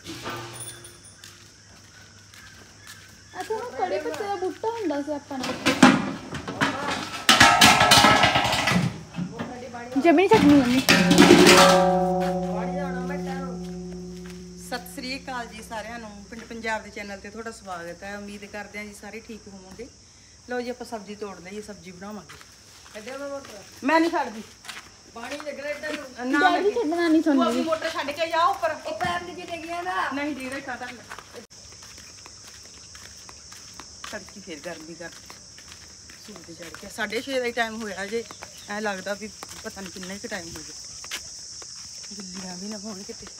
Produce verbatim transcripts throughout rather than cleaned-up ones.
अच्छा वो कड़ी पत्ते का बूटा हुंदा सी अपना जमी चटनी मम्मी सत श्री अकाल जी सारिਆਂ ਨੂੰ ਪਿੰਡ ਪੰਜਾਬ ਦੇ ਚੈਨਲ ਤੇ ਤੁਹਾਡਾ ਸਵਾਗਤ ਹੈ। ਉਮੀਦ ਕਰਦੇ ਹਾਂ ਜੀ ਸਾਰੇ ਠੀਕ ਹੋਵੋਗੇ। ਲਓ ਜੀ ਆਪਾਂ ਸਬਜ਼ੀ ਤੋੜ ਲਈਏ, ਸਬਜ਼ੀ ਬਣਾਵਾਂਗੇ। ਮੈਂ ਨਹੀਂ ਛੱਡਦੀ ਪਾਣੀ ਦੇ ਗਰੇਟਰ ਨੂੰ ਨਾ ਡੈਡੀ ਛੱਡਣਾ ਨਹੀਂ ਤੂੰ ਆਪਣੀ ਸੁਣਦੀ ਮੋਟਰ ਛੱਡ ਕੇ ਜਾ ਉੱਪਰ। ਉਹ ਪੈਰ ਦੇ ਜਿੱਤੇ ਗਿਆ ਨਾ ਨਹੀਂ ਦੀਰੇ ਖਾਤਾ ਤੜਕੀ ਫੇਰ ਗਰਮੀ ਕਰ ਸੂਰਜ ਚੜ ਗਿਆ। ਸਾਢੇ ਛੇ ਦਾ ਟਾਈਮ ਹੋਇਆ ਜੇ, ਐ ਲੱਗਦਾ ਵੀ ਪਤਾ ਨਹੀਂ ਕਿੰਨਾ ਹੀ ਟਾਈਮ ਹੋ ਗਿਆ। ਗਿੱਲੀਆਂ ਵੀ ਨਾ ਹੋਣ ਕਿਤੇ।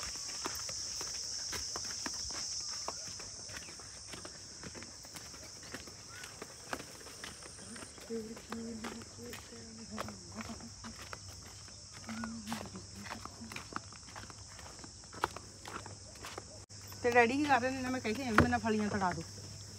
ਤੇ ਡੈਡੀ ਕੀ ਕਰ ਰਹੇ ਨੇ? ਮੈਂ ਕਹਿੰਦੀ ਐਵੇਂ ਮੈਨੂੰ ਫਲੀਆਂ ਤੜਾ ਦੋ।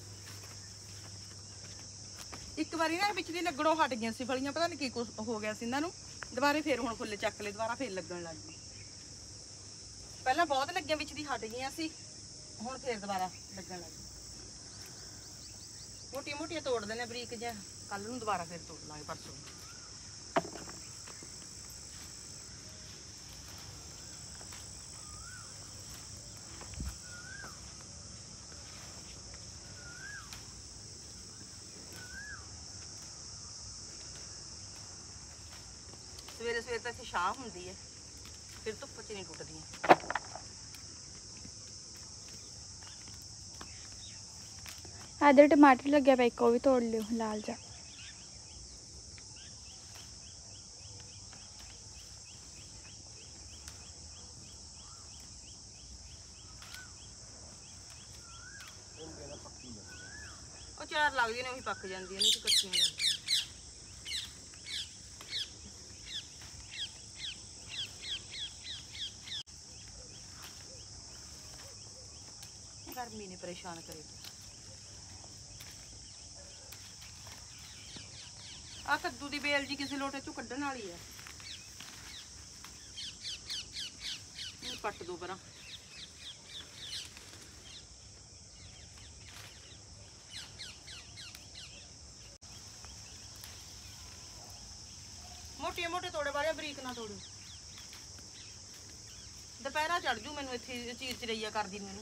ਇੱਕ ਵਾਰੀ ਨਾ ਵਿੱਚ ਦੀ ਲੱਗਣੋਂ ਹਟ ਗਈਆਂ ਸੀ ਫਲੀਆਂ, ਪਤਾ ਨਹੀਂ ਕੀ ਕੁਛ ਹੋ ਗਿਆ ਸੀ ਇਹਨਾਂ ਨੂੰ। ਦੁਬਾਰੇ ਫੇਰ ਹੁਣ ਫੁੱਲ ਚੱਕ ਲਏ, ਦੁਬਾਰਾ ਫੇਰ ਲੱਗਣ ਲੱਗ ਗਈ। ਪਹਿਲਾਂ ਬਹੁਤ ਲੱਗੀਆਂ, ਵਿੱਚ ਦੀ ਹਟ ਗਈਆਂ ਸੀ, ਹੁਣ ਫੇਰ ਦੁਬਾਰਾ ਲੱਗਣ ਲੱਗ ਗਈ। ਮੋਟੀਆਂ ਮੋਟੀਆਂ ਤੋੜਦੇ ਨੇ ਬਰੀਕ ਜਿਹਾ, ਕੱਲ ਨੂੰ ਦੁਬਾਰਾ ਫੇਰ ਤੋੜ ਲਾਂਗੇ ਪਰਸੋਂ। ਸਵੇਰੇ ਸਵੇਰੇ ਤਾਂ ਇੱਥੇ ਛਾਂ ਹੁੰਦੀ ਹੈ, ਫਿਰ ਧੁੱਪ 'ਚ ਨਹੀਂ ਟੁੱਟਦੀਆਂ। इधर टमाटर लगे पे, एक भी तोड़ लियो लाल जा। ਉਹ ਚਾਰ ਲੱਗਦੀਆਂ ਨੇ, ਉਹੀ ਪੱਕ ਜਾਂਦੀਆਂ ਨੇ, ਕੱਚੀਆਂ ਜਾਂਦੀਆਂ। गर्मी ने परेशान करे। आ कद्दू दी बेल जी किसी लोटे चों कड्ढण वाली है, कट दो परां। मोटे मोटे तोड़े वाले बरीक ना तोड़ो, दोपहरा चढ़ जू मैनू इत्थे चीर चरैया करदी मैनू।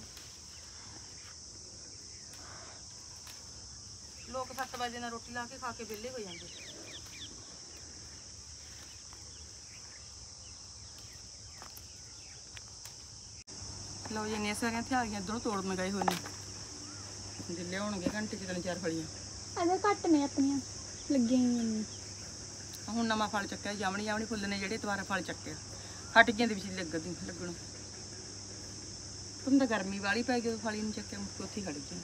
लोग सत्त बजे ना रोटी ला के खा के वेले हो जाते। लो जी इन्नियां सारियां इत्थे आ गईयां, इधरों तोड़न गए हुए ने, जिले होणगे घंटे च तीन चार फलियां। अदे घट ने अपनियां लगी हुई। हुण नवां फल चक्किया, जामणी जामणी फुੱਲ ने ਜਿਹੜੇ ਦੁਬਾਰਾ फल ਚੱਕਿਆ, हट गईयां ਦੇ ਵਿੱਚ ਲੱਗਦੀ ਲੱਗਣੋਂ। तुम तो गर्मी वाली पै गई, फली नहीं चक्किया, मुझको उत्थे खड़ गई।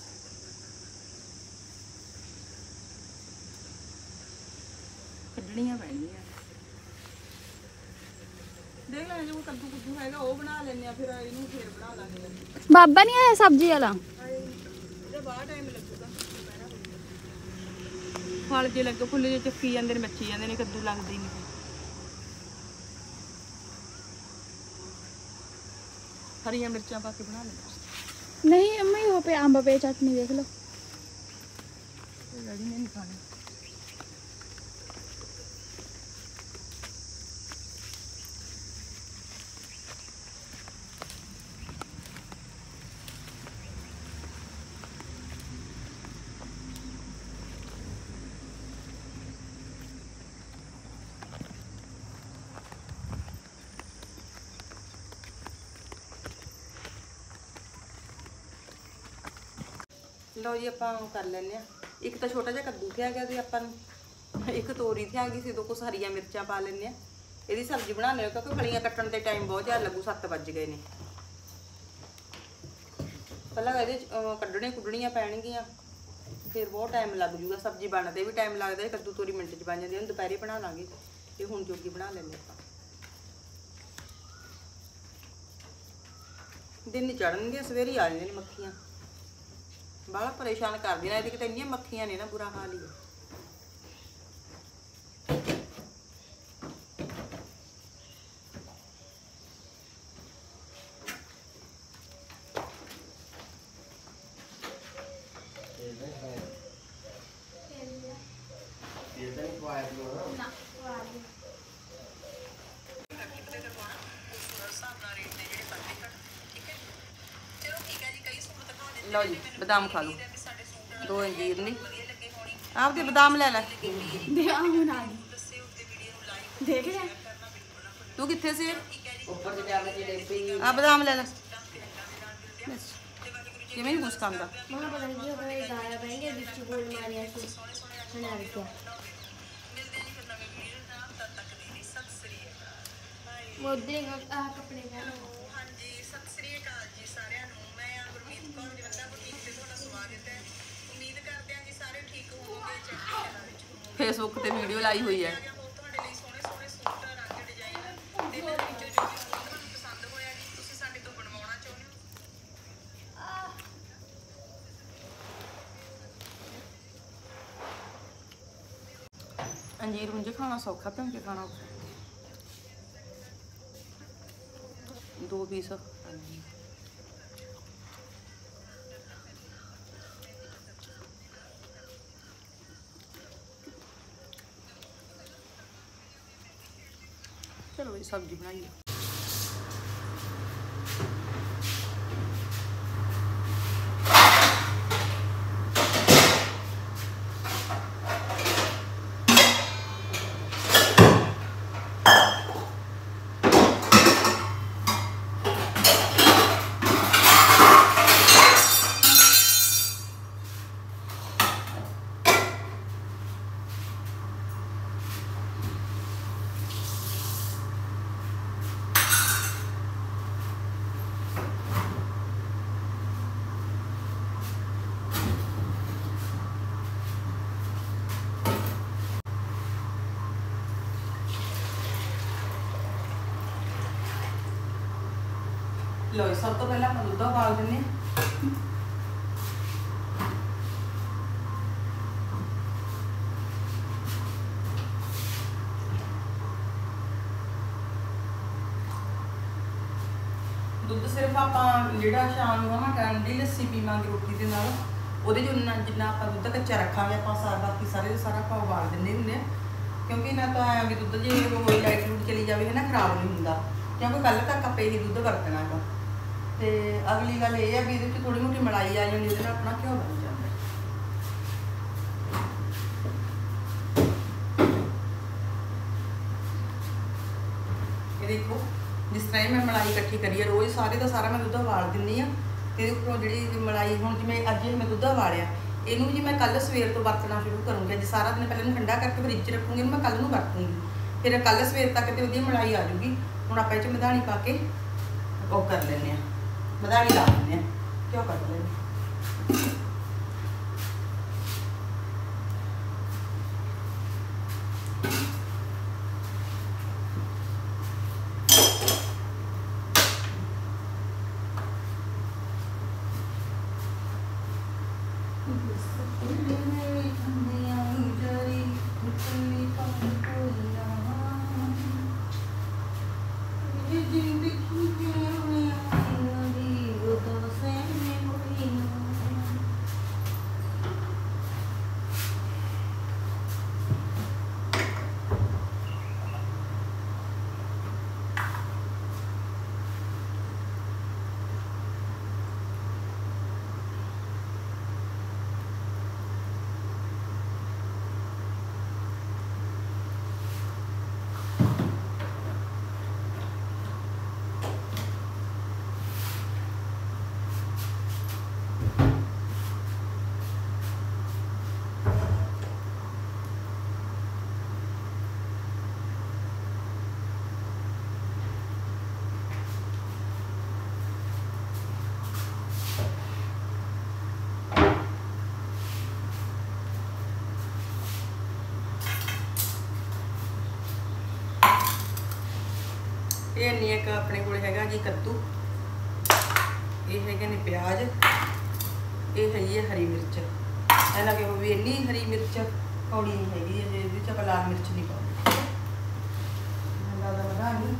कड्ढणियां पैणगियां। देख लो जो कद्दू कुद्दू हैगा वो बना लेने आ, फिर इनू फिर बना लांगे। बाबा नहीं आया सब्जी वाला? ਇਹਦਾ ਬਾਹਰ ਟਾਈਮ ਲੱਗੂਗਾ। ਫਲ ਜੇ ਲੱਗੇ ਫੁੱਲ ਜੇ ਚੱਕੀ ਜਾਂਦੇ ਨੇ, ਮੱਛੀ ਜਾਂਦੇ ਨੇ, ਕੱਦੂ ਲੱਗਦੇ ਨਹੀਂ। हरिया मिर्चा पा के बना लेना। नहीं अम्मी वो पे अंब पे चटनी देख लो। डैडी ने नहीं खाने। लो जी ਆਪਾਂ ਕਰ ਲੈਨੇ ਆ। ਇੱਕ ਤਾਂ ਛੋਟਾ ਜਿਹਾ ਕੱਦੂ ਥਿਆ ਗਿਆ ਤੇ ਆਪਾਂ ਨੂੰ ਇੱਕ ਤੋਰੀ ਥਿਆ ਗਈ ਸੀ, ਦੋ ਕੁ ਹਰੀਆਂ ਮਿਰਚਾਂ ਪਾ ਲੈਨੇ ਆ। ਇਹਦੀ ਸਬਜ਼ੀ ਬਣਾ ਲਿਓ ਕਿਉਂਕਿ ਫਲੀਆਂ ਕੱਟਣ ਤੇ ਟਾਈਮ ਬਹੁਤ ਜ਼ਿਆਦਾ ਲੱਗੂ, ਸੱਤ ਵੱਜ ਗਏ ਨੇ। ਪਹਿਲਾਂ ਇਹਦੇ ਕੱਢਣੇ ਕੁੱਢਣੀਆਂ ਪੈਣਗੀਆਂ, ਫਿਰ ਬਹੁਤ ਟਾਈਮ ਲੱਗ ਜੂਗਾ। ਸਬਜ਼ੀ ਬਣਦੇ ਵੀ ਟਾਈਮ ਲੱਗਦਾ, ਕੱਦੂ ਤੋਰੀ ਮਿੰਟ 'ਚ ਬਣ ਜਾਂਦੀ ਹੈ। ਹੁਣ ਦੁਪਹਿਰੇ ਬਣਾ ਲਾਂਗੇ, ਇਹ ਹੁਣ ਜੋਗੀ ਬਣਾ ਲੈਂਦੇ ਆਪਾਂ। ਦਿਨ ਚੜਨਗੇ, ਸਵੇਰੇ ਆ ਜਾਂਦੇ ਨੇ ਮੱਖੀਆਂ, ਬਾਹਲਾ ਪਰੇਸ਼ਾਨ ਕਰਦੀ ਨਾ। ਇਹਦੀ ਕਿਤੇ ਇੰਨੀਆਂ ਮੱਖੀਆਂ ਨੇ ਨਾ, ਬੁਰਾ ਹਾਲ ਹੀ ਹੈ। लो जी बादाम खा लो दो अंजीर नहीं आप दे बादाम ले लै देख ले तू किथे से आ बादाम ले लै किवें नहीं कुछ खांदा फेसबुक ते वीडियो लाई हुई है अंजीर मुझे खाना सौखा भैन के खाना दो पीस चलो ये सब्जी बनाइए लो सब तो पहले हम दूध उबाल देने दुध सिर्फ आप जो शाम को हम ठंडी लस्सी पीवांगे रोटी के नाल वो जिन्ना जिन्ना आप दुध कच्चा रखांगे आप सारा बाकी सारे सारा आप उबाल देंगे होंगे क्योंकि ना तो आया भी दुध जो लाइट लूट चली जाए है ना खराब नहीं होंगे क्योंकि कल तक आप यही दुध वरतना है तो अगली गल ये है भी ये थोड़ी मोटी मलाई आ जाती है अपना घ्यो बन जाता ये देखो जिस तरह मैं मलाई इकट्ठी करी है रोज़ सारे का सारा मैं दुध उबाल दिंदी हाँ तो उपरों जी मलाई हूँ जिमें अज मैं दुध उबालिया इनू जी मैं कल सवेर तो वरतना शुरू करूँगी अज सारा दिन पहले ठंडा करके फ्रिज च रखूँगी मैं कल वरतूँगी फिर कल सवेर तक तो वधिया मलाई आ जाऊगी हूँ आप मधानी पा के वो कर लें मधानी ला लें क्यों कर लें ये नहीं एक अपने को हैगा जी कद्दू ये है ने प्याज ये है ये हरी मिर्च है लगे वो भी इन्नी हरी मिर्च कौड़ी नहीं हैगी ये च लाल मिर्च नहीं पाऊंगी ज़्यादा बना नहीं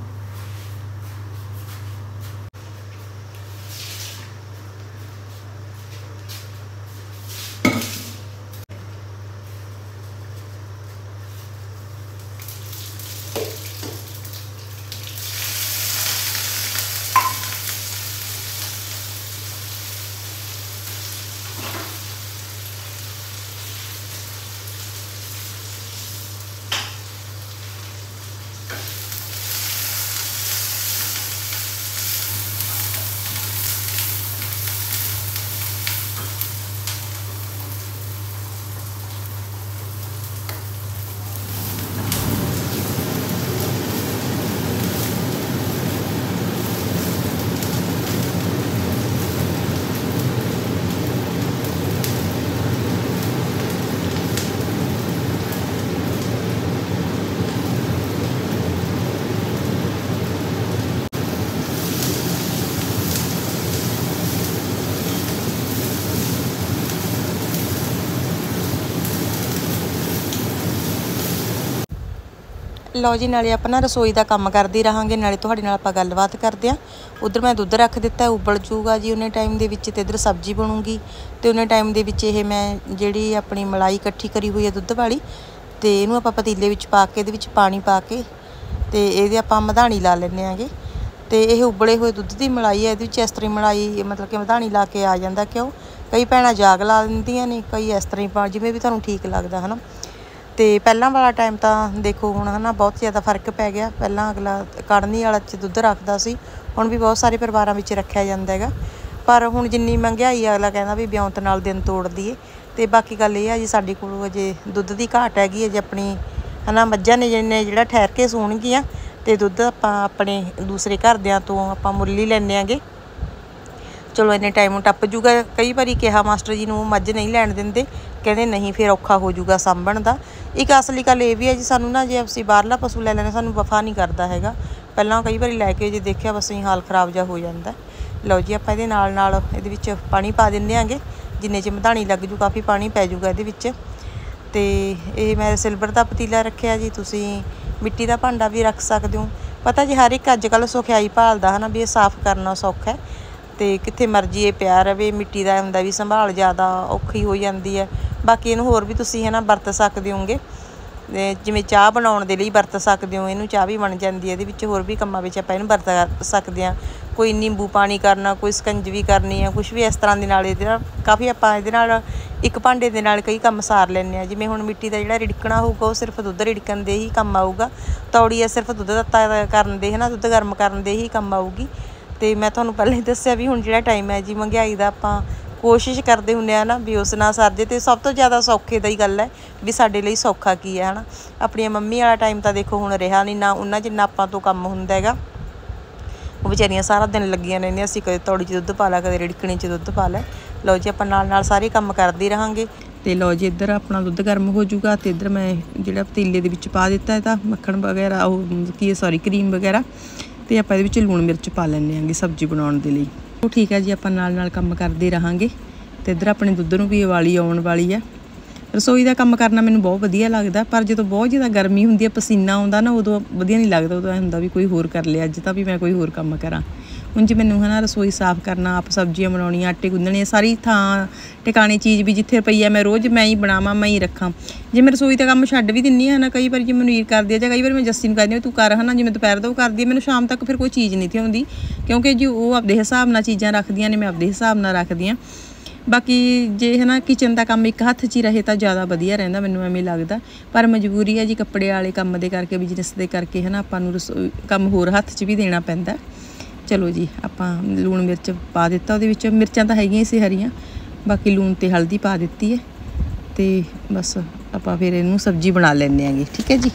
ਲਓ ਜੀ, ਨਾਲੇ ਆਪਾਂ ਨਾ ਰਸੋਈ ਦਾ ਕੰਮ ਕਰਦੇ ਰਹਾਂਗੇ, ਨਾਲੇ ਤੁਹਾਡੇ ਨਾਲ ਆਪਾਂ ਗੱਲਬਾਤ ਕਰਦੇ ਹਾਂ। ਉਧਰ ਮੈਂ ਦੁੱਧ ਰੱਖ ਦਿੱਤਾ, ਉਬਲ ਜੂਗਾ ਜੀ ਉਹਨੇ ਟਾਈਮ ਦੇ ਵਿੱਚ, ਤੇ ਇੱਧਰ ਸਬਜ਼ੀ ਬਣੂਗੀ ਤੇ ਉਹਨੇ ਟਾਈਮ ਦੇ ਵਿੱਚ ਇਹ ਮੈਂ ਜਿਹੜੀ ਆਪਣੀ ਮਲਾਈ ਇਕੱਠੀ ਕਰੀ ਹੋਈ ਹੈ ਦੁੱਧ ਵਾਲੀ, ਤੇ ਇਹਨੂੰ ਆਪਾਂ ਪਤੀਲੇ ਵਿੱਚ ਪਾ ਕੇ ਇਹਦੇ ਵਿੱਚ ਪਾਣੀ ਪਾ ਕੇ ਤੇ ਇਹਦੇ ਆਪਾਂ ਮਧਾਣੀ ਲਾ ਲੈਂਦੇ ਆਂਗੇ। ਤੇ ਇਹ ਉਬਲੇ ਹੋਏ ਦੁੱਧ ਦੀ ਮਲਾਈ ਹੈ, ਇਹਦੇ ਵਿੱਚ ਇਸ ਤਰ੍ਹਾਂ ਮਲਾਈ ਮਤਲਬ ਕਿ ਮਧਾਣੀ ਲਾ ਕੇ ਆ ਜਾਂਦਾ। ਕਿਉਂ ਕਈ ਭੈਣਾਂ ਜਾਗ ਲਾ ਦਿੰਦੀਆਂ ਨੇ, ਕਈ ਇਸ ਤਰ੍ਹਾਂ ਹੀ ਪਾ, ਜਿਵੇਂ ਵੀ ਤੁਹਾਨੂੰ ਠੀਕ ਲੱਗਦਾ ਹੈ ਨਾ। ਤੇ ਪਹਿਲਾਂ ਵਾਲਾ ਟਾਈਮ ਤਾਂ ਦੇਖੋ ਹੁਣ ਹੈ ਨਾ ਬਹੁਤ ਜ਼ਿਆਦਾ ਫਰਕ ਪੈ ਗਿਆ। ਪਹਿਲਾਂ ਅਗਲਾ ਕੜਨੀ ਵਾਲਾ 'ਚ ਦੁੱਧ ਰੱਖਦਾ ਸੀ, ਹੁਣ ਵੀ ਬਹੁਤ ਸਾਰੇ ਪਰਿਵਾਰਾਂ ਵਿੱਚ ਰੱਖਿਆ ਜਾਂਦਾ ਹੈਗਾ। ਪਰ ਹੁਣ ਜਿੰਨੀ ਮਹਿੰਗਾਈ ਅਗਲਾ ਕਹਿੰਦਾ ਵੀ ਵਿਉਂਤ ਨਾਲ ਦਿਨ ਤੋੜ ਦਈਏ। ਤੇ ਬਾਕੀ ਗੱਲ ਇਹ ਆ ਜੀ, ਸਾਡੇ ਕੋਲ ਅਜੇ ਦੁੱਧ ਦੀ ਘਾਟ ਹੈਗੀ ਹੈ ਜੇ ਆਪਣੀ ਹੈ ਨਾ। ਮੱਝਾਂ ਨੇ ਜਿਹਨੇ ਜਿਹੜਾ ਠਹਿਰ ਕੇ ਸੂਣਗੀਆਂ, ਤੇ ਦੁੱਧ ਆਪਾਂ ਆਪਣੇ ਦੂਸਰੇ ਘਰਦਿਆਂ ਤੋਂ ਆਪਾਂ ਮੁੱਲ ਹੀ ਲੈਂਦੇ ਆਂਗੇ। ਚਲੋ ਇੰਨੇ ਟਾਈਮ ਨੂੰ ਟੱਪ ਜੂਗਾ। ਕਈ ਵਾਰੀ ਕਿਹਾ ਮਾਸਟਰ ਜੀ ਨੂੰ ਮੱਝ ਨਹੀਂ ਲੈਣ ਦਿੰਦੇ, ਕਹਿੰਦੇ ਨਹੀਂ ਫਿਰ ਔਖਾ ਹੋ ਜੂਗਾ ਸਾਂਭਣ ਦਾ। ਇੱਕ ਅਸਲੀ ਗੱਲ ਇਹ ਵੀ ਹੈ ਜੀ, ਸਾਨੂੰ ਨਾ ਜੇ ਅਸੀਂ ਬਾਹਰਲਾ ਪਸ਼ੂ ਲੈ ਲੈਂਦੇ ਸਾਨੂੰ ਵਫਾ ਨਹੀਂ ਕਰਦਾ ਹੈਗਾ। ਪਹਿਲਾਂ ਕਈ ਵਾਰੀ ਲੈ ਕੇ ਜੇ ਦੇਖਿਆ ਬਸ ਅਸੀਂ ਹਾਲ ਖ਼ਰਾਬ ਜਿਹਾ ਹੋ ਜਾਂਦਾ। ਲਓ ਜੀ, ਆਪਾਂ ਇਹਦੇ ਨਾਲ ਨਾਲ ਇਹਦੇ ਵਿੱਚ ਪਾਣੀ ਪਾ ਦਿੰਦੇ ਆਂਗੇ, ਜਿੰਨੇ 'ਚ ਮਧਾਣੀ ਲੱਗ ਜੂ ਕਾਫੀ ਪਾਣੀ ਪੈ ਜੂਗਾ ਇਹਦੇ ਵਿੱਚ। ਤੇ ਇਹ ਮੈਂ ਸਿਲਵਰ ਦਾ ਪਤੀਲਾ ਰੱਖਿਆ ਜੀ, ਤੁਸੀਂ ਮਿੱਟੀ ਦਾ ਭਾਂਡਾ ਵੀ ਰੱਖ ਸਕਦੇ ਹੋ। ਪਤਾ ਜੀ ਹਰ ਇੱਕ ਅੱਜ ਕੱਲ੍ਹ ਸੁਖਿਆਈ ਭਾਲਦਾ ਹੈ ਨਾ, ਵੀ ਇਹ ਸਾਫ਼ ਕਰਨਾ ਸੌਖਾ ਹੈ। ਤੇ ਕਿੱਥੇ ਮਰਜ਼ੀ ਇਹ ਪਿਆ ਰਵੇ, ਮਿੱਟੀ ਦਾ ਹੁੰਦਾ ਵੀ ਸੰਭਾਲ ਜ਼ਿਆਦਾ ਔਖੀ ਹੋ ਜਾਂਦੀ ਹੈ। ਬਾਕੀ ਇਹਨੂੰ ਹੋਰ ਵੀ ਤੁਸੀਂ ਹੈ ਨਾ ਵਰਤ ਸਕਦੇ ਹੋਗੇ, ਜਿਵੇਂ ਚਾਹ ਬਣਾਉਣ ਦੇ ਲਈ ਵਰਤ ਸਕਦੇ ਹੋ ਇਹਨੂੰ, ਚਾਹ ਵੀ ਬਣ ਜਾਂਦੀ ਹੈ ਇਹਦੇ ਵਿੱਚ। ਹੋਰ ਵੀ ਕੰਮਾਂ ਵਿੱਚ ਆਪਾਂ ਇਹਨੂੰ ਵਰਤ ਸਕਦੇ ਹਾਂ। ਕੋਈ ਨਿੰਬੂ ਪਾਣੀ ਕਰਨਾ, ਕੋਈ ਸਕੰਜਵੀ ਕਰਨੀ ਆ, ਕੁਛ ਵੀ ਇਸ ਤਰ੍ਹਾਂ ਦੇ ਨਾਲ ਇਹਦੇ ਨਾਲ ਕਾਫੀ ਆਪਾਂ ਇਹਦੇ ਨਾਲ ਇੱਕ ਭਾਂਡੇ ਦੇ ਨਾਲ ਕਈ ਕੰਮ ਸਾਰ ਲੈਂਦੇ ਹਾਂ। ਜਿਵੇਂ ਹੁਣ ਮਿੱਟੀ ਦਾ ਜਿਹੜਾ ਰਿੜਕਣਾ ਹੋਊਗਾ ਉਹ ਸਿਰਫ ਦੁੱਧ ਰਿੜਕਣ ਦੇ ਹੀ ਕੰਮ ਆਊਗਾ। ਤੌੜੀ ਆ ਸਿਰਫ ਦੁੱਧ ਦਿੱਤਾ ਕਰਨ ਦੇ ਹੈ ਨਾ, ਦੁੱਧ ਗਰਮ ਕਰਨ ਦੇ ਹੀ ਕੰਮ ਆਊਗੀ। ਤੇ ਮੈਂ ਤੁਹਾਨੂੰ ਪਹਿਲਾਂ ਹੀ ਦੱਸਿਆ ਵੀ ਹੁਣ ਜਿਹੜਾ ਟਾਈਮ ਹੈ ਜੀ ਮਹਿੰਗਾਈ ਦਾ, ਆਪਾਂ ਕੋਸ਼ਿਸ਼ ਕਰਦੇ ਹੁੰਦੇ ਹਾਂ ਨਾ ਵੀ ਉਸ ਨਾਲ ਸਰ ਜੇ। ਅਤੇ ਸਭ ਤੋਂ ਜ਼ਿਆਦਾ ਸੌਖੇ ਦਾ ਹੀ ਗੱਲ ਹੈ ਵੀ ਸਾਡੇ ਲਈ ਸੌਖਾ ਕੀ ਹੈ ਹੈ ਨਾ। ਆਪਣੀਆਂ ਮੰਮੀ ਵਾਲਾ ਟਾਈਮ ਤਾਂ ਦੇਖੋ ਹੁਣ ਰਿਹਾ ਨਹੀਂ ਨਾ, ਉਹਨਾਂ ਜਿੰਨਾ ਆਪਾਂ ਤੋਂ ਕੰਮ ਹੁੰਦਾ ਹੈਗਾ। ਉਹ ਵਿਚਾਰੀਆਂ ਸਾਰਾ ਦਿਨ ਲੱਗੀਆਂ ਰਹਿੰਦੀਆਂ ਸੀ, ਕਦੇ ਤੌੜੀ 'ਚ ਦੁੱਧ ਪਾ ਲਿਆ, ਕਦੇ ਰਿੜਕਣੀ 'ਚ ਦੁੱਧ ਪਾ ਲਿਆ। ਲਓ ਜੀ, ਆਪਾਂ ਨਾਲ ਨਾਲ ਸਾਰੇ ਕੰਮ ਕਰਦੇ ਰਹਾਂਗੇ। ਤੇ ਲਓ ਜੀ, ਇੱਧਰ ਆਪਣਾ ਦੁੱਧ ਗਰਮ ਹੋ ਜੂਗਾ, ਤੇ ਇੱਧਰ ਮੈਂ ਜਿਹੜਾ ਪਤੀਲੇ ਦੇ ਵਿੱਚ ਪਾ ਦਿੱਤਾ ਇਹਦਾ ਮੱਖਣ ਵਗੈਰਾ, ਉਹ ਕੀ ਸੌਰੀ ਕਰੀਮ ਵਗੈਰਾ। ਤੇ ਆਪਾਂ ਇਹਦੇ ਵਿੱਚ ਲੂਣ ਮਿਰਚ ਪਾ ਲੈਂਦੇ ਆਂਗੇ ਸਬਜ਼ੀ ਬਣਾਉਣ ਦੇ ਲਈ। ਉਹ ਠੀਕ ਹੈ ਜੀ, ਆਪਾਂ ਨਾਲ ਨਾਲ ਕੰਮ ਕਰਦੇ ਰਹਾਂਗੇ। ਤੇ ਇੱਧਰ ਆਪਣੇ ਦੁੱਧ ਨੂੰ ਵੀ ਉਬਾਲੀ ਆਉਣ ਵਾਲੀ ਹੈ। ਰਸੋਈ ਦਾ ਕੰਮ ਕਰਨਾ ਮੈਨੂੰ ਬਹੁਤ ਵਧੀਆ ਲੱਗਦਾ, ਪਰ ਜਦੋਂ ਬਹੁਤ ਜ਼ਿਆਦਾ ਗਰਮੀ ਹੁੰਦੀ ਹੈ, ਪਸੀਨਾ ਆਉਂਦਾ ਨਾ, ਉਦੋਂ ਵਧੀਆ ਨਹੀਂ ਲੱਗਦਾ। ਉਦੋਂ ਐਂ ਹੁੰਦਾ ਵੀ ਕੋਈ ਹੋਰ ਕਰ ਲਿਆ ਅੱਜ ਤਾਂ, ਵੀ ਮੈਂ ਕੋਈ ਹੋਰ ਕੰਮ ਕਰਾਂ। ਹੁਣ ਜੇ ਮੈਨੂੰ ਹੈ ਨਾ ਰਸੋਈ ਸਾਫ਼ ਕਰਨਾ, ਆਪ ਸਬਜ਼ੀਆਂ ਬਣਾਉਣੀਆਂ, ਆਟੇ ਗੁੰਨਣੇ, ਸਾਰੀ ਥਾਂ ਟਿਕਾਣੇ ਚੀਜ਼ ਵੀ ਜਿੱਥੇ ਪਈ ਹੈ ਮੈਂ ਰੋਜ਼ ਮੈਂ ਹੀ ਬਣਾਵਾਂ, ਮੈਂ ਹੀ ਰੱਖਾਂ। ਜੇ ਮੈਂ ਰਸੋਈ ਦਾ ਕੰਮ ਛੱਡ ਵੀ ਦਿੰਦੀ ਹਾਂ ਨਾ, ਕਈ ਵਾਰੀ ਜੇ ਮੈਨੂੰ ਈਰ ਕਰਦੀ ਹੈ, ਜਾਂ ਕਈ ਵਾਰੀ ਮੈਂ ਜੱਸੀ ਨੂੰ ਕਹਿੰਦੀ ਹਾਂ ਤੂੰ ਕਰ ਹੈ ਨਾ, ਜਿਵੇਂ ਦੁਪਹਿਰ ਦਾ ਉਹ ਕਰਦੀ ਹੈ, ਮੈਨੂੰ ਸ਼ਾਮ ਤੱਕ ਫਿਰ ਕੋਈ ਚੀਜ਼ ਨਹੀਂ ਆਉਂਦੀ। ਕਿਉਂਕਿ ਜੀ ਉਹ ਆਪਦੇ ਹਿਸਾਬ ਨਾਲ ਚੀਜ਼ਾਂ ਰੱਖਦੀਆਂ ਨੇ, ਮੈਂ ਆਪਦੇ ਹਿਸਾਬ ਨਾਲ ਰੱਖਦੀ ਹਾਂ। ਬਾਕੀ ਜੇ ਹੈ ਨਾ ਕਿਚਨ ਦਾ ਕੰਮ ਇੱਕ ਹੱਥ 'ਚ ਹੀ ਰਹੇ ਤਾਂ ਜ਼ਿਆਦਾ ਵਧੀਆ ਰਹਿੰਦਾ, ਮੈਨੂੰ ਐਵੇਂ ਲੱਗਦਾ। ਪਰ ਮਜਬੂਰੀ ਹੈ ਜੀ, ਕੱਪੜੇ ਵਾਲੇ ਕੰਮ ਦੇ ਕਰਕੇ, ਬਿਜਨਸ ਦੇ ਕਰਕੇ ਹੈ ਨਾ, ਆਪਾਂ ਨੂੰ ਰਸੋਈ ਕੰਮ ਹੋਰ ਹੱਥ 'ਚ ਵੀ ਦੇਣਾ ਪੈਂਦਾ। ਚਲੋ ਜੀ, ਆਪਾਂ ਲੂਣ ਮਿਰਚ ਪਾ ਦਿੱਤਾ ਉਹਦੇ ਵਿੱਚ, ਮਿਰਚਾਂ ਤਾਂ ਹੈਗੀਆਂ ਸੀ ਹਰੀਆਂ, ਬਾਕੀ ਲੂਣ ਅਤੇ ਹਲਦੀ ਪਾ ਦਿੱਤੀ ਹੈ। ਤੇ ਬਸ ਆਪਾਂ ਫਿਰ ਇਹਨੂੰ ਸਬਜ਼ੀ ਬਣਾ ਲੈਂਦੇ ਆਂਗੇ। ਠੀਕ ਹੈ ਜੀ।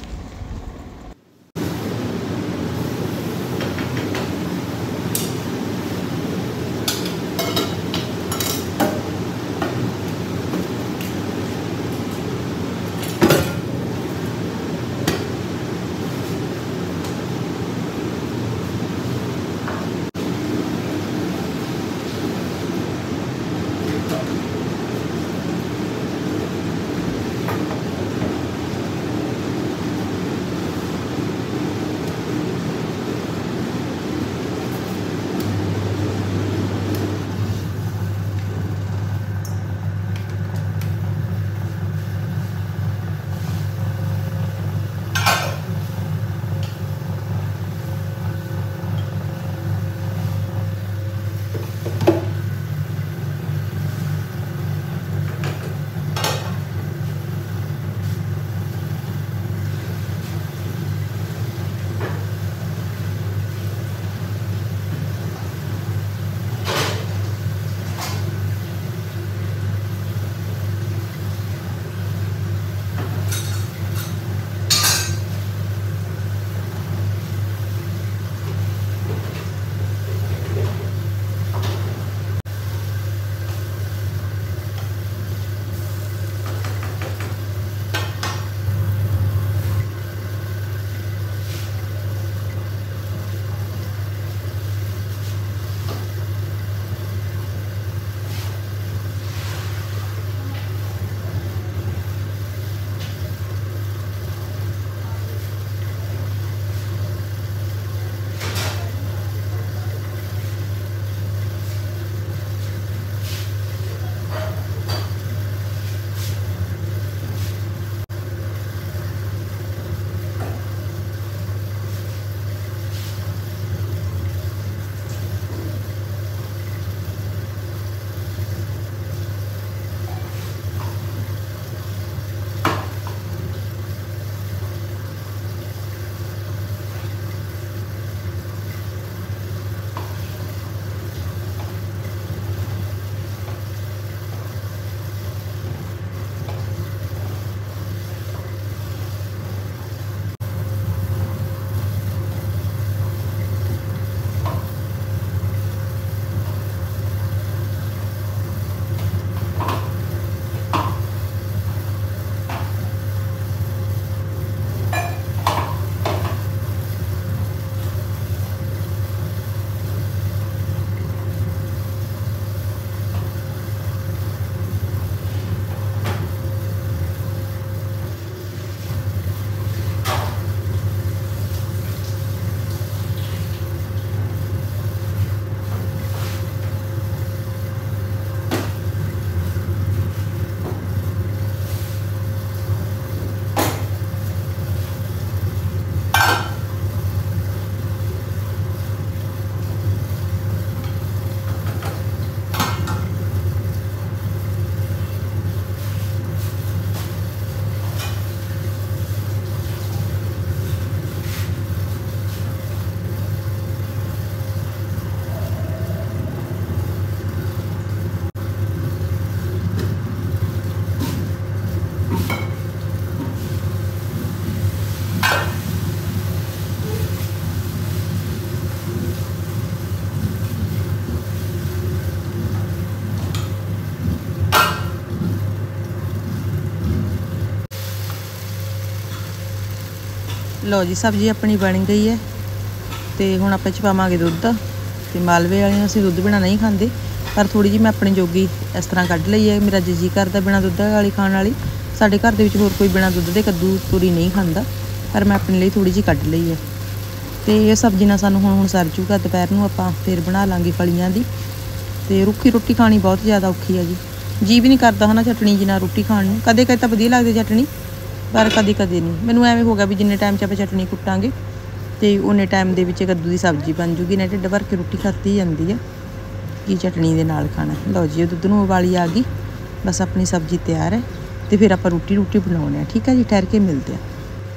ਲਓ ਜੀ ਸਬਜ਼ੀ ਆਪਣੀ ਬਣ ਗਈ ਹੈ ਤੇ ਹੁਣ ਆਪਾਂ ਚ ਪਾਵਾਂਗੇ ਦੁੱਧ। ਤੇ ਮਾਲਵੇ ਵਾਲੀਆਂ ਅਸੀਂ ਦੁੱਧ ਬਿਨਾਂ ਨਹੀਂ ਖਾਂਦੇ, ਪਰ ਥੋੜੀ ਜਿਹੀ ਮੈਂ ਆਪਣੀ ਜੋਗੀ ਇਸ ਤਰ੍ਹਾਂ ਕੱਢ ਲਈ ਹੈ। ਮੇਰਾ ਜੀ ਕਰਦਾ ਬਿਨਾਂ ਦੁੱਧ ਵਾਲੀ ਖਾਣ ਵਾਲੀ। ਸਾਡੇ ਘਰ ਦੇ ਵਿੱਚ ਹੋਰ ਕੋਈ ਬਿਨਾਂ ਦੁੱਧ ਦੇ ਕੱਦੂ ਤੋਰੀ ਨਹੀਂ ਖਾਂਦਾ, ਪਰ ਮੈਂ ਆਪਣੇ ਲਈ ਥੋੜੀ ਜਿਹੀ ਕੱਢ ਲਈ ਹੈ। ਤੇ ਇਹ ਸਬਜ਼ੀ ਨਾਲ ਸਾਨੂੰ ਹੁਣ ਹੁਣ ਸਰ ਜੂਗਾ। ਦੁਪਹਿਰ ਨੂੰ ਆਪਾਂ ਫਿਰ ਬਣਾ ਲਾਂਗੇ ਫਲੀਆਂ ਦੀ। ਤੇ ਰੁੱਖੀ ਰੋਟੀ ਖਾਣੀ ਬਹੁਤ ਜ਼ਿਆਦਾ ਔਖੀ ਹੈ ਜੀ, ਜੀ ਵੀ ਨਹੀਂ ਕਰਦਾ ਹੈ ਨਾ ਚਟਣੀ ਜੀ ਨਾਲ ਰੋਟੀ ਖਾਣ ਨੂੰ। ਕਦੇ ਕਦੇ ਤਾਂ ਵਧੀਆ ਲੱਗਦੀ ਚਟਣੀ, ਪਰ ਕਦੇ ਕਦੇ ਨਹੀਂ। ਮੈਨੂੰ ਐਵੇਂ ਹੋ ਗਿਆ ਵੀ ਜਿੰਨੇ ਟਾਈਮ 'ਚ ਆਪਾਂ ਚਟਣੀ ਕੁੱਟਾਂਗੇ ਤੇ ਉਨੇ ਟਾਈਮ ਦੇ ਵਿੱਚ ਕੱਦੂ ਦੀ ਸਬਜ਼ੀ ਬਣ ਜੂਗੀ, ਨਾ ਢਿੱਡ ਭਰ ਕੇ ਰੋਟੀ ਖਾਧੀ ਜਾਂਦੀ ਹੈ ਕੀ ਚਟਣੀ ਦੇ ਨਾਲ ਖਾਣਾ। ਲਓ ਜੀ ਦੁੱਧ ਨੂੰ ਉਬਾਲੀ ਆ ਗਈ, ਬਸ ਆਪਣੀ ਸਬਜ਼ੀ ਤਿਆਰ ਹੈ ਤੇ ਫਿਰ ਆਪਾਂ ਰੋਟੀ ਰੋਟੀ ਬਣਾਉਣੇ ਆ। ਠੀਕ ਹੈ ਜੀ, ਠਹਿਰ ਕੇ ਮਿਲਦੇ ਆ।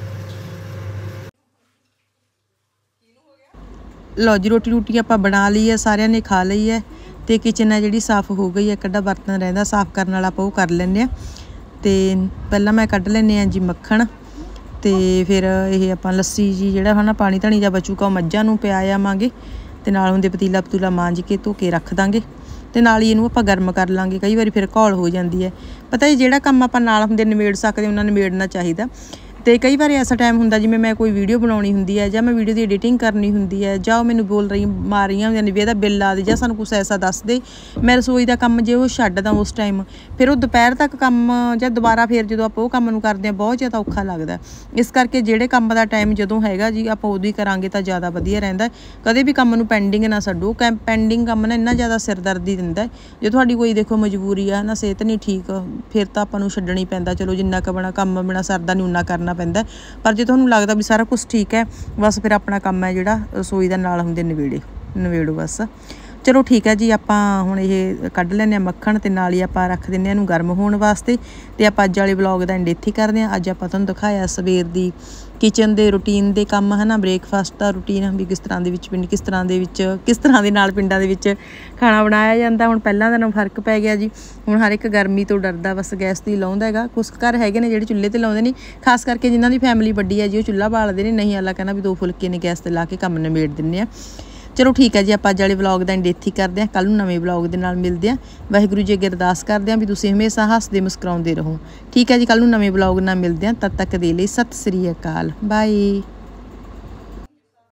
ਲਓ ਜੀ ਰੋਟੀ ਰੋਟੀ ਆਪਾਂ ਬਣਾ ਲਈ ਹੈ, ਸਾਰਿਆਂ ਨੇ ਖਾ ਲਈ ਹੈ ਤੇ ਕਿਚਨ ਹੈ ਜਿਹੜੀ ਸਾਫ਼ ਹੋ ਗਈ ਹੈ। ਕੱਢਾ ਬਰਤਨ ਰਹਿੰਦਾ ਸਾਫ਼ ਕਰਨ ਵਾਲਾ, ਆਪਾਂ ਉਹ ਕਰ ਲੈਂਦੇ ਹਾਂ। ਤੇ ਪਹਿਲਾਂ ਮੈਂ ਕੱਢ ਲੈਂਦੇ ਹਾਂ ਜੀ ਮੱਖਣ, ਤੇ ਫਿਰ ਇਹ ਆਪਾਂ ਲੱਸੀ ਜੀ ਜਿਹੜਾ ਹੈ ਨਾ ਪਾਣੀ ਧਣੀ ਜਾਂ ਬਚੂਗਾ ਉਹ ਮੱਝਾਂ ਨੂੰ ਪਿਆ ਆਵਾਂਗੇ। ਤੇ ਨਾਲ ਹੁੰਦੇ ਪਤੀਲਾ ਪਤੂਲਾ ਮਾਂਜ ਕੇ ਧੋ ਕੇ ਰੱਖ ਦਾਂਗੇ ਤੇ ਨਾਲ ਹੀ ਇਹਨੂੰ ਆਪਾਂ ਗਰਮ ਕਰ ਲਾਂਗੇ। ਕਈ ਵਾਰੀ ਫਿਰ ਘੋਲ ਹੋ ਜਾਂਦੀ ਹੈ। ਪਤਾ ਜੀ ਜਿਹੜਾ ਕੰਮ ਆਪਾਂ ਨਾਲ ਹੁੰਦੇ ਨਿਬੇੜ ਸਕਦੇ ਉਹਨਾਂ ਨਿਬੇੜਨਾ ਚਾਹੀਦਾ। ਤੇ ਕਈ ਵਾਰ ਐਸਾ ਟਾਈਮ ਹੁੰਦਾ ਜਿਵੇਂ ਮੈਂ ਕੋਈ ਵੀਡੀਓ ਬਣਾਉਣੀ ਹੁੰਦੀ ਹੈ ਜਾਂ ਮੈਂ ਵੀਡੀਓ ਦੀ ਐਡੀਟਿੰਗ ਕਰਨੀ ਹੁੰਦੀ ਹੈ, ਜਾਂ ਉਹ ਮੈਨੂੰ ਬੋਲ ਰਹੀ ਮਾਰ ਰਹੀਆਂ ਹੁੰਦੀਆਂ ਨੇ ਵੀ ਇਹਦਾ ਬਿੱਲ ਆ ਦੇ ਜਾਂ ਸਾਨੂੰ ਕੁਛ ਐਸਾ ਦੱਸ ਦੇ, ਮੈਂ ਰਸੋਈ ਦਾ ਕੰਮ ਜੇ ਉਹ ਛੱਡਦਾ ਉਸ ਟਾਈਮ, ਫਿਰ ਉਹ ਦੁਪਹਿਰ ਤੱਕ ਕੰਮ ਜਾਂ ਦੁਬਾਰਾ ਫਿਰ ਜਦੋਂ ਆਪਾਂ ਉਹ ਕੰਮ ਨੂੰ ਕਰਦੇ ਹਾਂ ਬਹੁਤ ਜ਼ਿਆਦਾ ਔਖਾ ਲੱਗਦਾ। ਇਸ ਕਰਕੇ ਜਿਹੜੇ ਕੰਮ ਦਾ ਟਾਈਮ ਜਦੋਂ ਹੈਗਾ ਜੀ ਆਪਾਂ ਉਦੋਂ ਹੀ ਕਰਾਂਗੇ ਤਾਂ ਜ਼ਿਆਦਾ ਵਧੀਆ ਰਹਿੰਦਾ। ਕਦੇ ਵੀ ਕੰਮ ਨੂੰ ਪੈਂਡਿੰਗ ਨਾ ਛੱਡੋ। ਕੈ ਪੈਂਡਿੰਗ ਕੰਮ ਨਾ ਇੰਨਾ ਜ਼ਿਆਦਾ ਸਿਰਦਰਦੀ ਦਿੰਦਾ। ਜੇ ਤੁਹਾਡੀ ਕੋਈ ਦੇਖੋ ਮਜਬੂਰੀ ਆ ਨਾ, ਸਿਹਤ ਨਹੀਂ ਠੀਕ, ਫਿਰ ਤਾਂ ਆਪਾਂ ਨੂੰ ਛੱਡਣੀ ਪੈਂਦਾ। ਚਲੋ ਜਿੰਨਾ ਕੁ ਬਣਾ ਕੰਮ ਬਿਨਾਂ ਸਰਦਾ ਨਹੀਂ ਉਨਾ ਕਰਨਾ ਪੈਂਦਾ। ਪਰ ਜੇ ਤੁਹਾਨੂੰ ਲੱਗਦਾ ਵੀ ਸਾਰਾ ਕੁਛ ਠੀਕ ਹੈ, ਬਸ ਫਿਰ ਆਪਣਾ ਕੰਮ ਹੈ ਜਿਹੜਾ ਰਸੋਈ ਦਾ ਨਾਲ ਹੁੰਦੇ ਨਵੇੜੇ ਨਵੇੜੋ ਬਸ। ਚਲੋ ਠੀਕ ਹੈ ਜੀ, ਆਪਾਂ ਹੁਣ ਇਹ ਕੱਢ ਲੈਂਦੇ ਹਾਂ ਮੱਖਣ ਤੇ ਨਾਲ ਹੀ ਆਪਾਂ ਰੱਖ ਦਿੰਦੇ ਹਾਂ ਇਹਨੂੰ ਗਰਮ ਹੋਣ ਵਾਸਤੇ। ਤੇ ਆਪਾਂ ਅੱਜ ਵਾਲੇ ਵਲੌਗ ਦਾ ਐਂਡ ਇੱਥੇ ਕਰਦੇ ਹਾਂ। ਅੱਜ ਆਪਾਂ ਤੁਹਾਨੂੰ ਦਿਖਾਇਆ ਸਵੇਰ ਦੀ ਕਿਚਨ ਦੇ ਰੂਟੀਨ ਦੇ ਕੰਮ ਹੈ ਨਾ, ਬ੍ਰੇਕਫਾਸਟ ਦਾ ਰੂਟੀਨ ਵੀ ਕਿਸ ਤਰ੍ਹਾਂ ਦੇ ਵਿੱਚ ਪਿੰਡ ਕਿਸ ਤਰ੍ਹਾਂ ਦੇ ਵਿੱਚ ਕਿਸ ਤਰ੍ਹਾਂ ਦੇ ਨਾਲ ਪਿੰਡਾਂ ਦੇ ਵਿੱਚ ਖਾਣਾ ਬਣਾਇਆ ਜਾਂਦਾ। ਹੁਣ ਪਹਿਲਾਂ ਦਾ ਨਾਲੋਂ ਫਰਕ ਪੈ ਗਿਆ ਜੀ। ਹੁਣ ਹਰ ਇੱਕ ਗਰਮੀ ਤੋਂ ਡਰਦਾ, ਬਸ ਗੈਸ 'ਤੇ ਲਾਉਂਦਾ ਹੈਗਾ। ਕੁਛ ਘਰ ਹੈਗੇ ਨੇ ਜਿਹੜੇ ਚੁੱਲ੍ਹੇ 'ਤੇ ਲਾਉਂਦੇ ਨੇ, ਖਾਸ ਕਰਕੇ ਜਿਨ੍ਹਾਂ ਦੀ ਫੈਮਿਲੀ ਵੱਡੀ ਹੈ ਜੀ ਉਹ ਚੁੱਲ੍ਹਾ ਬਾਲਦੇ ਨੇ। ਨਹੀਂ ਅੱਲਾ ਕਹਿੰਦਾ ਵੀ ਦੋ ਫੁਲਕੇ ਨੇ ਗੈਸ 'ਤੇ ਲਾ ਕੇ ਕੰਮ ਨਿਬੇੜ ਦਿੰਦੇ ਆ। ਚਲੋ ਠੀਕ ਹੈ ਜੀ, ਆਪਾਂ ਅੱਜ ਵਾਲੇ ਵਲੌਗ ਦਾ ਐਂਡ ਇੱਥੇ ਹੀ ਕਰਦੇ ਹਾਂ। ਕੱਲ੍ਹ ਨੂੰ ਨਵੇਂ ਵਲੌਗ ਦੇ ਨਾਲ ਮਿਲਦੇ ਹਾਂ। ਵਾਹਿਗੁਰੂ ਜੀ ਅੱਗੇ ਅਰਦਾਸ ਕਰਦੇ ਹਾਂ ਵੀ ਤੁਸੀਂ ਹਮੇਸ਼ਾ ਹੱਸਦੇ ਮੁਸਕਰਾਉਂਦੇ ਰਹੋ। ਠੀਕ ਹੈ ਜੀ, ਕੱਲ੍ਹ ਨੂੰ ਨਵੇਂ ਵਲੌਗ ਨਾਲ ਮਿਲਦੇ ਹਾਂ। ਤਦ ਤੱਕ ਦੇ ਲਈ ਸਤਿ ਸ੍ਰੀ ਅਕਾਲ, ਬਾਏ।